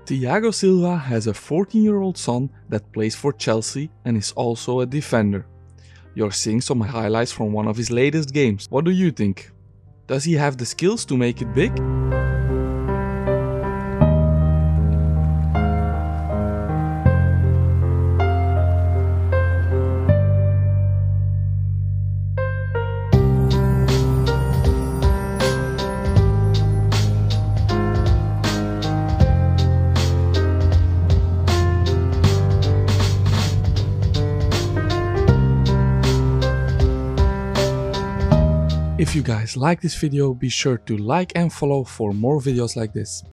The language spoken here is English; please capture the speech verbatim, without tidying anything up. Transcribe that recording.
Thiago Silva has a fourteen year old son that plays for Chelsea and is also a defender. You're seeing some highlights from one of his latest games. What do you think? Does he have the skills to make it big? If you guys like this video, be sure to like and follow for more videos like this.